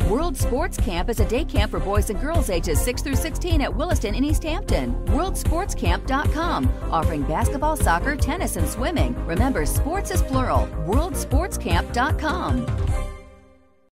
World Sports Camp is a day camp for boys and girls ages 6 through 16 at Williston and East Hampton. WorldSportsCamp.com, offering basketball, soccer, tennis, and swimming. Remember, sports is plural. WorldSportsCamp.com.